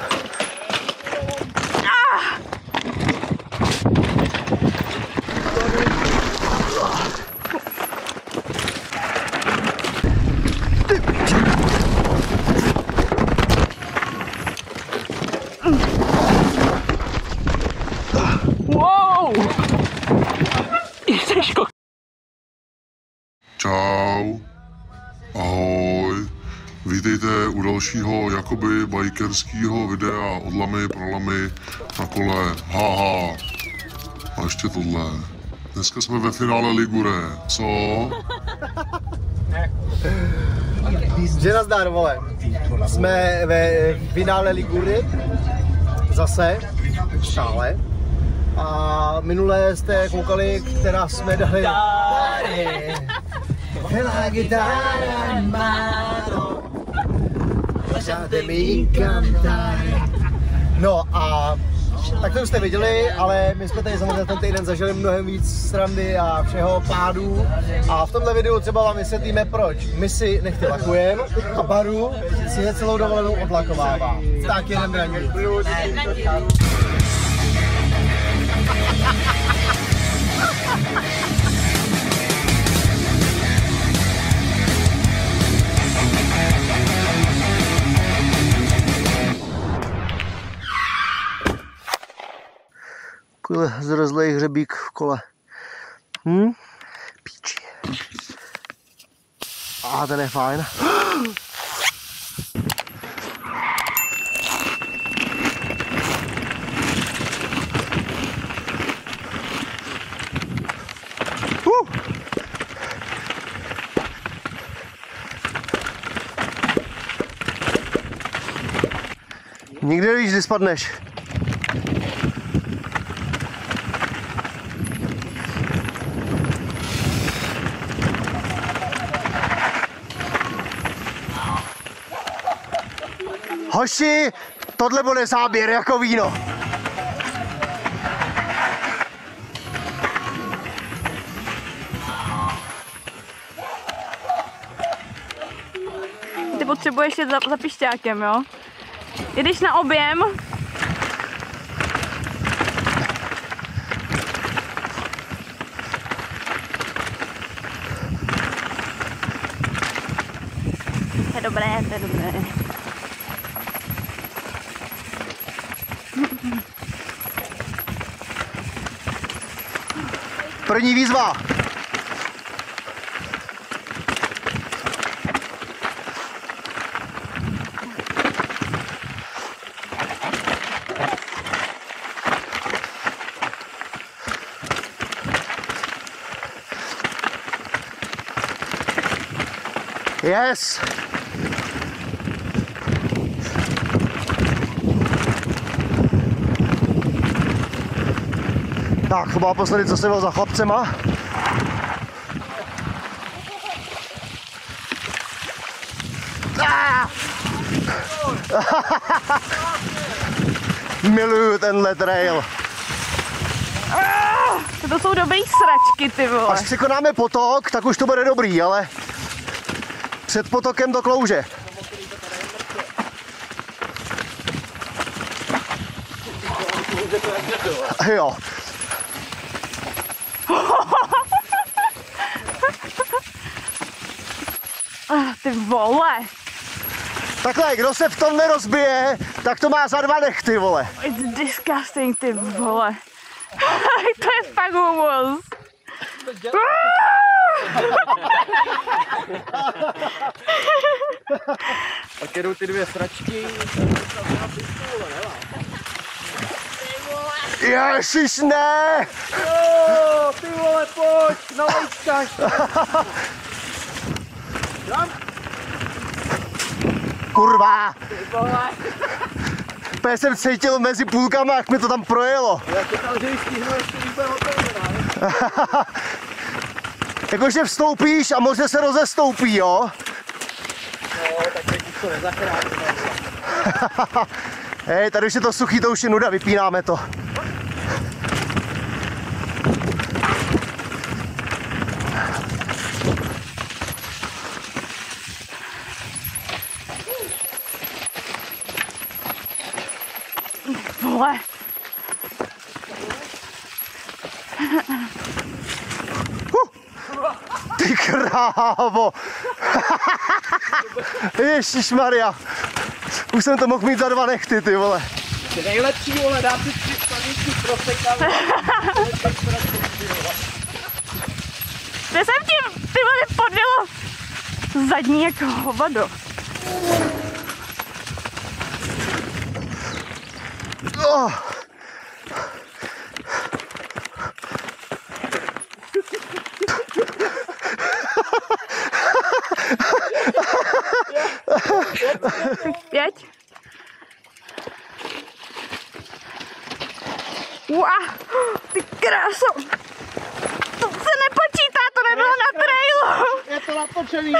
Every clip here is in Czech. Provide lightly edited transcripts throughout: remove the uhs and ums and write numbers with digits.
Wow! Ježiško. Čau. Ahoj. Vítejte u dalšího jakoby bikerského videa od lamy pro lamy na kole. Haha. A ještě tohle. Dneska jsme ve finále Ligure. Co? Že nazdar, vole. Jsme ve finále Ligury. Zase. Stále. A minule jste koukali, která jsme dali. La chitarra in mano, lasciatemi cantare. No a tak to už jste viděli, ale my jsme tady samozřejmě ten týden zažili mnohem víc srandy a všeho pádů. A v tomhle videu třeba vám vysvětlíme, proč my si nechty lakujeme a Baru si je celou dovolenou odlakovává. Tak jedem na ní. Takovýhle zrozlej hřebík v kole. Píči. A ten je fajn. Nikdy nevíš, kdy spadneš. Hoši, tohle bude záběr jako víno. Ty potřebuješ jet za pišťákem, jo? Jedeš na objem. To je dobré, to je dobré. První výzva. Yes. Tak, byla poslední, co jsem byl za chlapcema. Miluju tenhle trail. To jsou dobrý sračky, ty vole. Až překonáme potok, tak už to bude dobrý, ale před potokem to klouže. Jo. Ty vole. Takhle, kdo se v tom nerozbije, tak to má za 2 nechty, vole. It's disgusting, ty vole. To je fakt humus. Tak jedou ty 2 sračky. Ježiš, ne! Jo, ty vole, pojď, na lejčkách. Kurva! Úplně jsem cítil mezi půlkama, jak mi to tam projelo. Já čekal, že ji stihnu ještě úplně otevřená. Jakože vstoupíš a moře se rozestoupí, jo? No, tak teď už to nezachrání. Hej, tady už je to suchý, to už je nuda, vypínáme to. vole. Ty krávo! Ježišmarja. Už jsem to mohl mít za 2 nechty, ty vole. Ty nejlepší, vole, dám si 3 skleničky proseka. Kde jsem ti, ty vole, podjelo zadní jako hovado. Oh. Pět. Uá, ty kráso. To se nepočítá, to nebylo na trailu. Je to natočený.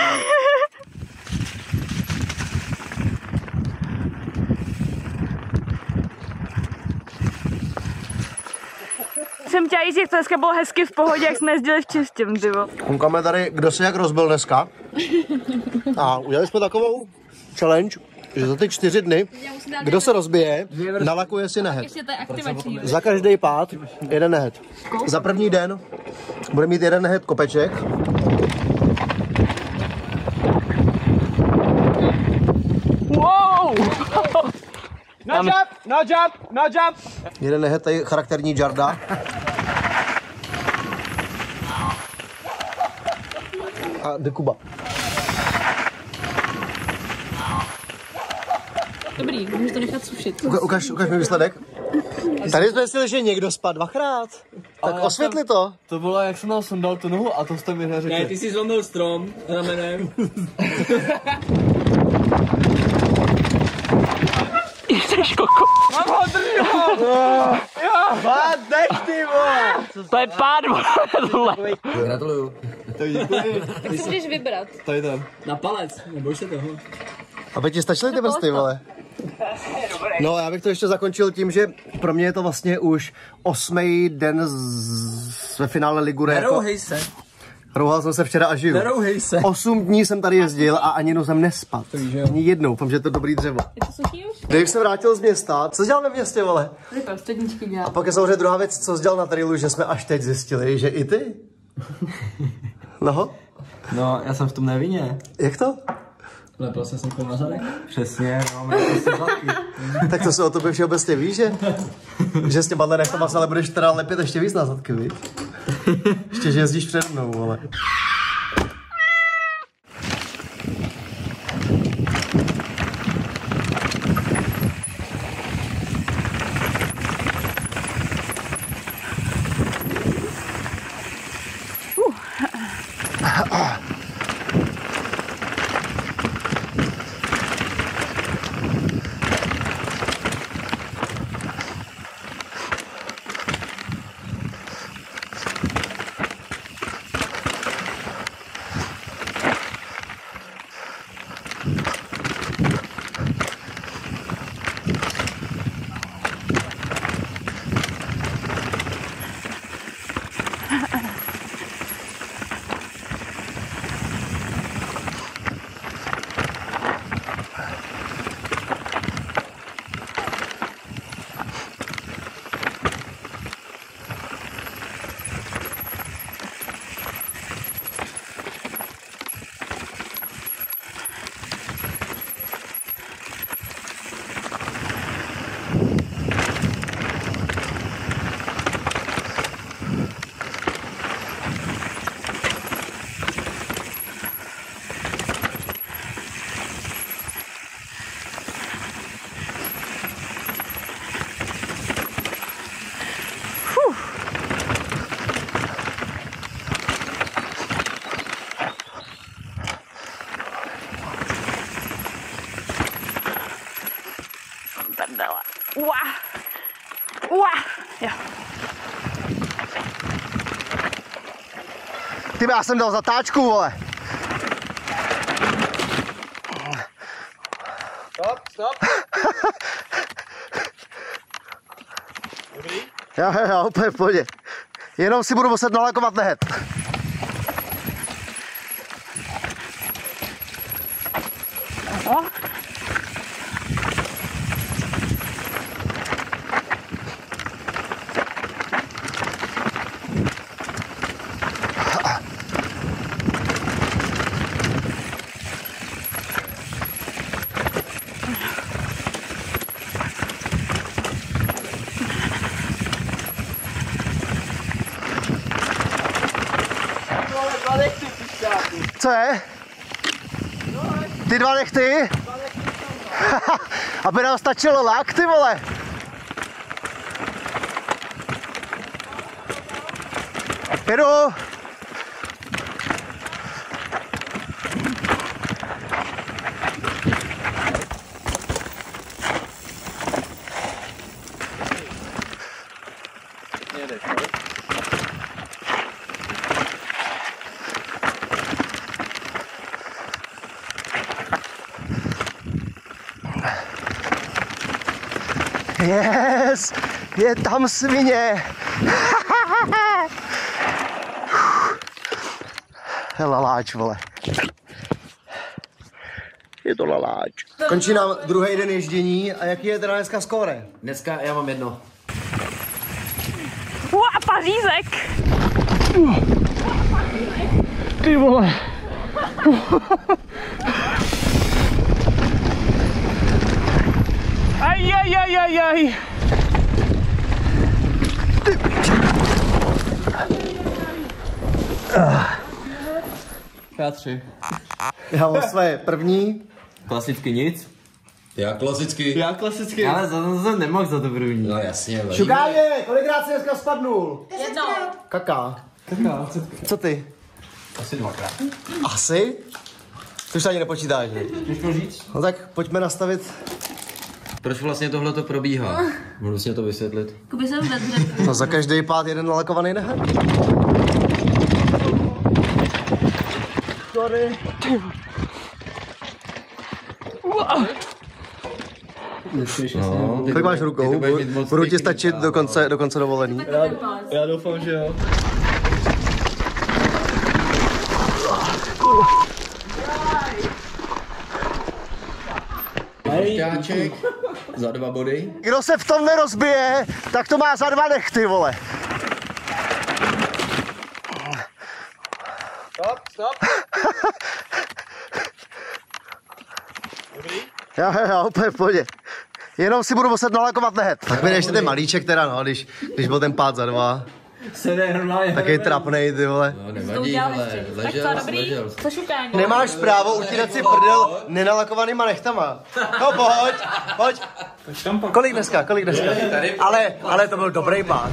Jsem chtěla jít, jak to dneska bylo hezky v pohodě, jak jsme jezdili v čistém, tyvo. Koukáme tady, kdo se jak rozbil dneska. A udělali jsme takovou challenge, že za ty 4 dny, kdo se rozbije, nalakuje si nehet. Ještě to je aktivační. Za každý pád 1 nehet. Za první den bude mít 1 nehet kopeček. Wow! No jump, no jump, no jump. 1 nehet, tady charakterní Jarda. A Dekuba. Dobrý, můžeš to nechat sušit. Ukaž mi výsledek. Tady jsme si, že někdo spadl 2krát. Tak osvětli to. To bylo, jak jsem nám sundal tu nohu a to jste mi neřekli. Ne, ty jsi zlomil strom ramenem. Jseš koko. Mám ho, drží ho. Pád, nech ty vole. To je pád, vole. Gratuluju. Tak děkuji. Tak si můžeš vybrat. Tady ten. Na palec, neboj se toho. Aby ti stačily ty prsty, vole. No, já bych to ještě zakončil tím, že pro mě je to vlastně už 8. den ve finále Ligure. Nerouhej se. Rouhal jsem se včera a žiju. Nerouhej se. 8 dní jsem tady jezdil a ani jednou jsem nespad. Ani jednou, protože je to dobrý dřevo. Je to suchý už? Dave se vrátil z města. Co dělal ve městě, vole? Vypal středničky A dělal. pak je samozřejmě druhá věc, co jsi dělal na trailu, že jsme až teď zjistili, že i ty. No, No, já jsem v tom nevinně. jak to? Lepil jsem sem na zadek. Přesně, mám jako si zadky. Tak to se o tobě všeobecně ví, že s těma nechtama ale budeš teda lepit ještě víc na zadky, víš? Ještě, že jezdíš před mnou, vole. Prdele. Ua. Ua. Jo. Ty, já jsem dal zatáčku, vole. Stop, stop. Jo, úplně v pohodě. Jenom si budu muset nalakovat nehet. Oho. Co je? Ty dva nechty? Aby nám stačilo lak, ty vole. Jedu. Yes, je tam svině. Laláč, vole. Je to laláč. Končí nám druhý den ježdění a jaký je teda dneska skóre? Dneska já mám 1. A pařízek. Ty vole. Aj. Já 3. Já mám své první. Klasicky nic. Já klasicky. Ale za jsem nemohl za to první. No jasně, Šukáje, kolikrát jsi dneska spadnul? 1. Kaká. Co ty? Asi 2krát. Asi? To už ani nepočítáš, že? Můžu říct? No tak pojďme nastavit. Proč vlastně tohle to probíhá? Můžu si to vysvětlit? Kuby jsem vedře. No za každý pád jeden nalakovaný nehet. Sorry. No, Kolik máš rukou? Budou ti stačit do konce dovolený. Já doufám, že jo. Šťáček za 2 body. Kdo se v tom nerozbije, tak to má za 2 nechty, vole. Stop. Jo, úplně v pohodě. Jenom si budu muset nalakovat nehet. Tak mi ještě ten malíček teda, no, když byl ten pád za 2. se jde normálně. Taky trapnej, ty vole. No nevadí, ale ležel. Co šukání? Nemáš právo utírat si prdel nenalakovanýma nechtama. No pojď. Kolik dneska? Ale to byl dobrý pád.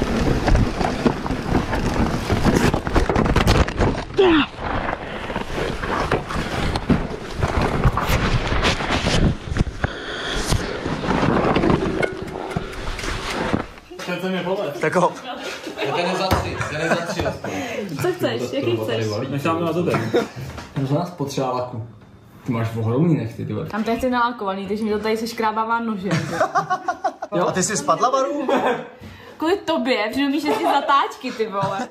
Tak hop. Ten je za 3 aspoň. Co chceš? Jaký chceš? Necháme na tebe. Možná nás potřeba laku. Ty máš ohromný nechty, ty vole. Tam to je nalakovaný, takže mi to tady seškrábává nožem. Jo, a ty jsi spadla, Varu? Kvůli tobě, protože umíš ty zatáčky, ty vole.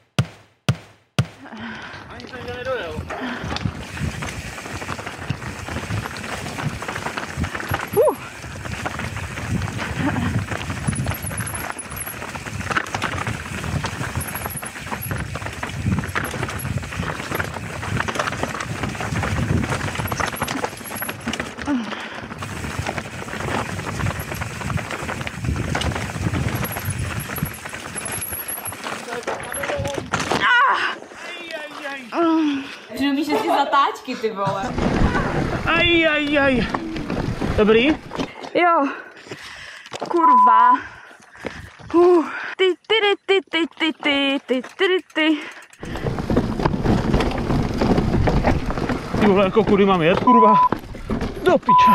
Ani jsem to nedojel. Protože umíš ty zatáčky, ty vole. Aj. Dobrý? Jo. Kurva. Ty. Ty vole, jako kudy mám jet, kurva. Do piče.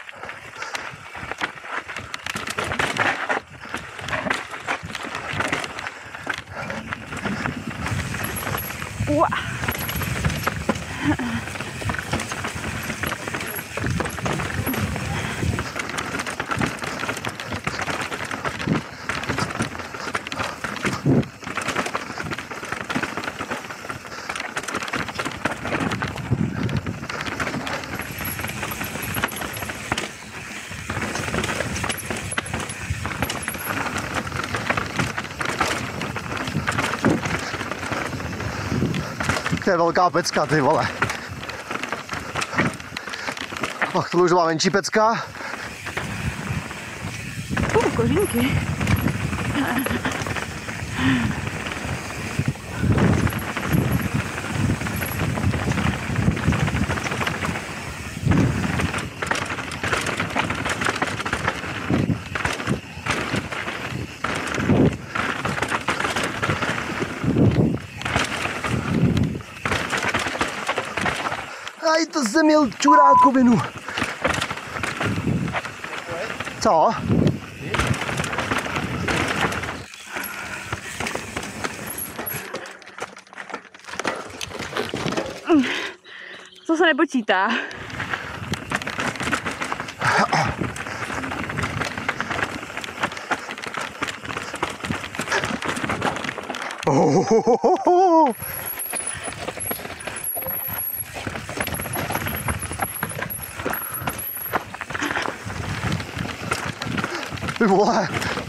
To je velká pecka, ty vole. Ach, tohle už má menší pecka. Kořínky. Aj, to jsem měl čurákovinu. Co? To se nepočítá. Ty vole.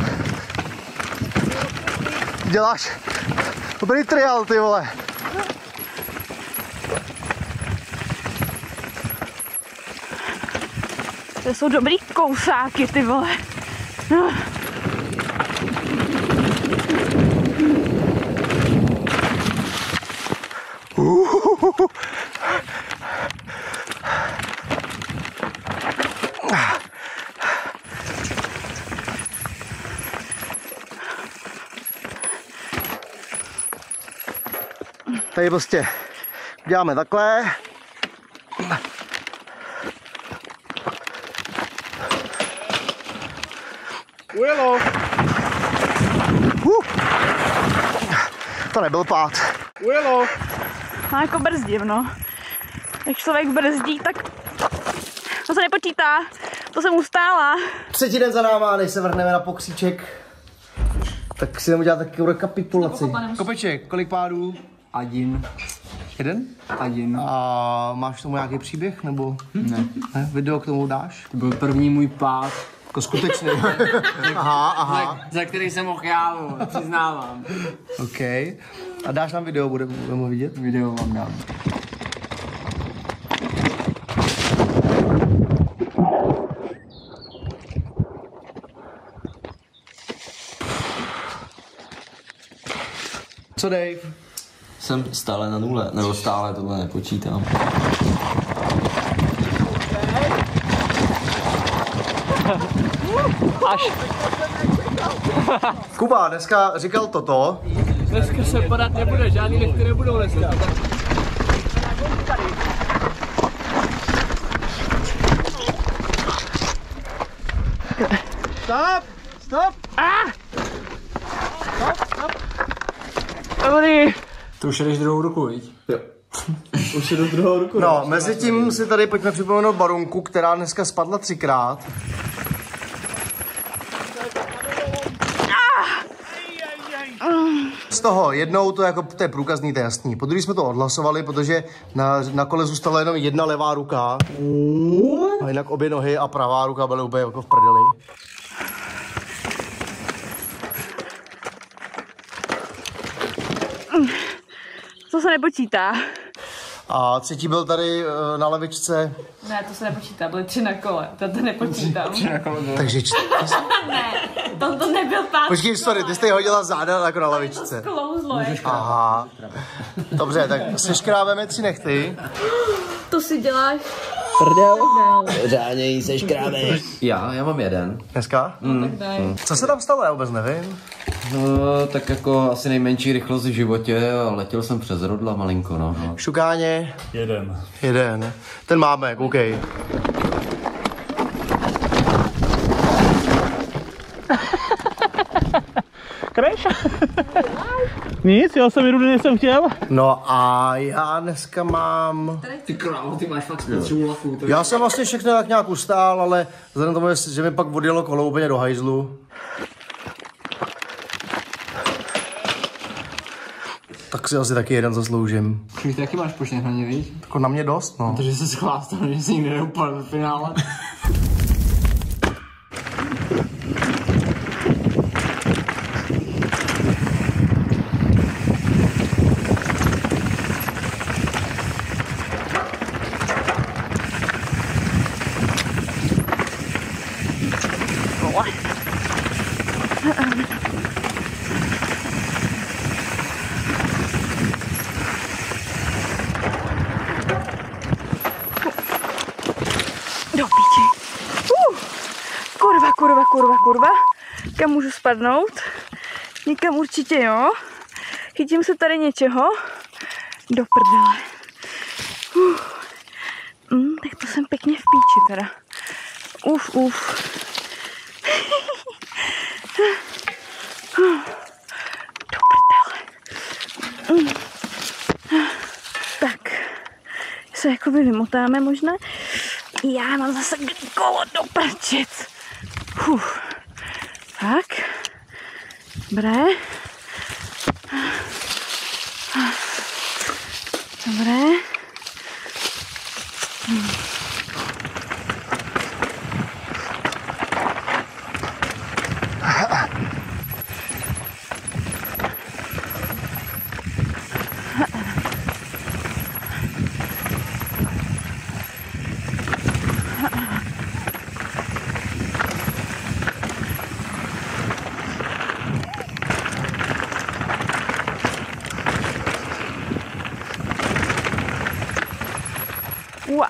Děláš dobrý trial, ty vole. To jsou dobrý kousáky, ty vole. Tady prostě děláme takhle. Ujelo. To nebyl pád. Ujelo. No jako brzdím, no. Jak člověk brzdí, tak to se nepočítá. To jsem ustála. Třetí den za náma, než se vrhneme na pokříček, tak si jdeme dělat takovou rekapitulaci. Kopeček, kolik pádů? Один. Jeden? Один. A máš k tomu nějaký příběh, nebo Ne. ne? Video k tomu dáš? To byl první můj pád, Jako skutečný. aha. za který jsem mohl já, přiznávám. OK. A dáš nám video, budeme ho vidět? Video vám dám. Co Dave? Jsem stále na nule, nebo stále tohle nepočítám. Kuba dneska říkal toto. Dneska se padat nebude, žádný nechty nebudou dneska. Stop! Stop! Dobrý. To už jdeš druhou ruku, viď? Jo. Už je do druhou ruku. No, mezi tím si tady pojďme připomenout Barunku, která dneska spadla 3krát. Z toho jednou to jako, to je průkazný, to je jasný. Po druhý jsme to odhlasovali, protože na kole zůstala jenom jedna levá ruka. A jinak obě nohy a pravá ruka byly úplně jako v prdeli. To se nepočítá. A třetí byl tady na levičce. Ne, to se nepočítá, byly 3 na kole, to nepočítám. Takže Ne, to nebyl pád. počkej, sorry, ty jsi tady hodila záda jako na To lavičce. sklouzlo, jako. Aha. Dobře, tak seškrábeme 3 nechty. To si děláš. Řádně jí seškrábeš. Já mám jeden. Dneska? Tak daj. Co se tam stalo, já vůbec nevím. No, tak jako asi nejmenší rychlost v životě a letěl jsem přes rodla malinko, no. Šukáně. Jeden. Jeden. Ten máme, koukej. Kreš? Nic, já jsem rudy nejsem chtěl. No a já dneska mám... Ty krávo, ty máš fakt spotřebu laku. Já jsem vlastně všechno tak nějak ustál, ale vzhledem tomu, že mi pak odjelo kolo úplně do hajzlu. Tak si asi taky jeden zasloužím. Ty taky máš poštěch na ně, víš? Jako na mě dost, no. Protože jsi schvástal, že jsi nikdy neupadl v finále. Do píči. Kurva. Kam můžu spadnout? Nikam určitě jo. Chytím se tady něčeho. Do prdele. To jsem pěkně v píči teda. Uf. Do prdele. Tak. Se jakoby vymotáme možná. Já mám zase kolo do prčic. Tak. Dobré. Dobré. Wow.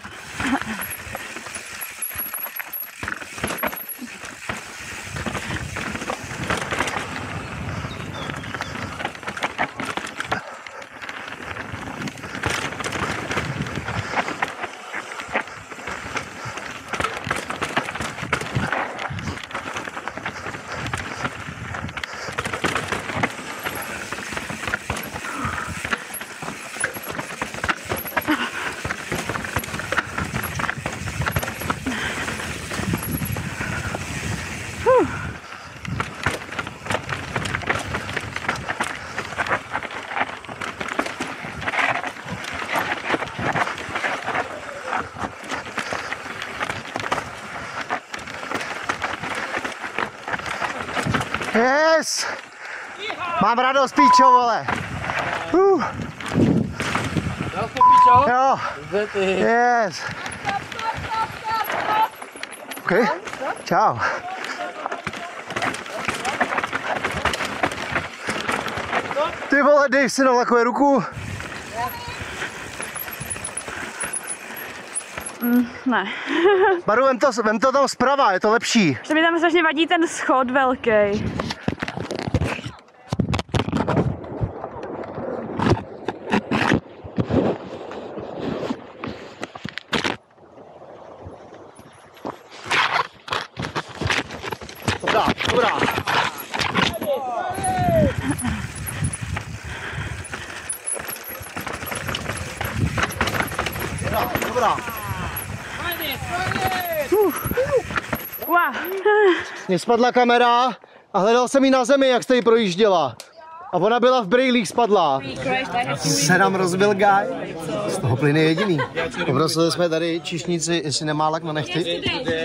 Yes! Mám radost, píčo, vole. Jo. Yes. OK. Čau. Ty vole, dej si na vlakové ruku. Ne. Baru, vem to tam zprava, je to lepší. Že mi tam strašně vadí ten schod velký. Dobrá. Dobrá. Wow. Mně spadla kamera a hledal jsem ji na zemi, jak jste ji projížděla. A ona byla v brejlích spadla. Se nám rozbil guy. Z toho plyne jediný. Poprosili jsme tady čišníci, jestli nemá lak na nechty.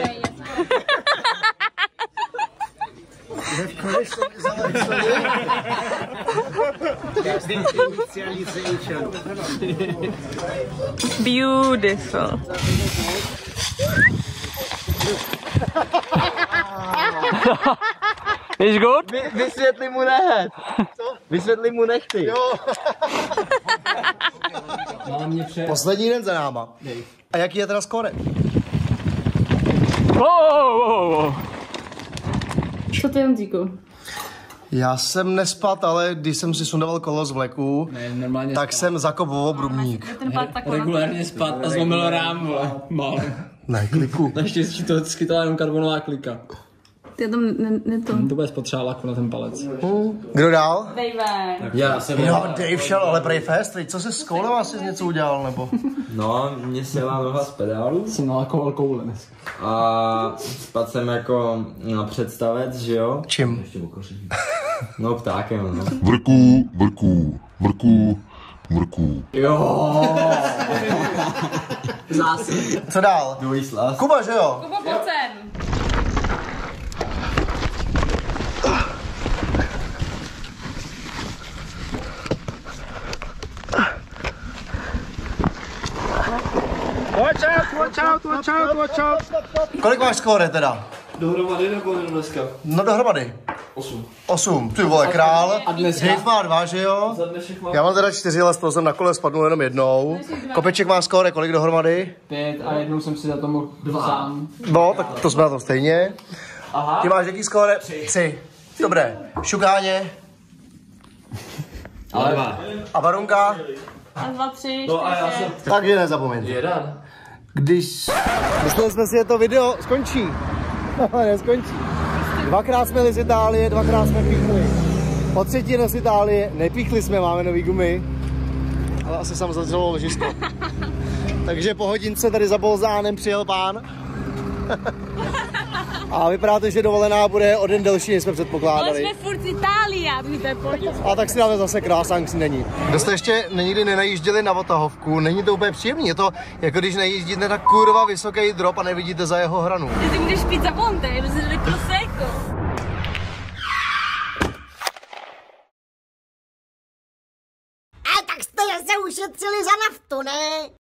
Beautiful. Is good? Vysvětli mu nehet. Vysvětli mu nechty. Jo. Poslední den za náma. A jaký je teda skóre? Co to je, Honzíku? Já jsem nespat, ale když jsem si sundával kolo z vleku, tak jsem zakop o obrubník. Regulárně spát a zlomil rám, vole. Málo. Ne, kliku. Naštěstí to skytala jenom karbonová klika. Ty tam to. To bude spotřeba laku na ten palec. Kdo dál? Dave. Já jsem... Jo, Dave šel, ale prej fest, veď co jsi s kolem asi něco udělal, nebo? No, mě se má noha z pedálu. Jsem nalakoval koule dneska. A spadl jsem jako na představec, že jo? Čím? No ptákem, no. Vrků. Jo. Zase. Co dál? Druhý slaz. Kuba, že jo? Kubo, pojď sem. Watch out. Kolik máš skóre teda? Dohromady nebo dneska? No dohromady. 8. Ty vole, král. A Dave má 2, že jo? Za dnešek mám Já mám teda 4, ale z toho jsem na kole spadnul jenom jednou. Kopeček má skóre, kolik dohromady? 5 a jednou jsem si za to mohl sám. No, tak to jsme na tom stejně. Aha. Ty máš jaký skóre? 3. Dobré. Šukáně. Ale 2. A Varunka? A 2, 3, 4, No a já jsem... Takže nezapomeň. 1. když... Mysleli jsme si, že to video skončí. Ale neskončí. 2krát jsme jeli z Itálie, 2krát jsme píchli. Po třetí z Itálie nepíchli jsme, máme nový gumy. Ale asi jsem zadřelo ložisko. Takže po hodince tady za Bolzánem přijel pán. A vypadá to, že dovolená bude o den delší, než jsme předpokládali. Ale jsme furt z Itálie, to je pojď. A tak si dáme zase krásán k snídaní. Kdo jste ještě nikdy nenajížděli na Vltahovku, není to úplně příjemný. Je to jako když najíždíte na kurva vysoký drop a nevidíte za jeho hranu. Ty si budeš pít za ponte, jdu si dali prosecco. A tak jste se ušetřili za naftu, ne?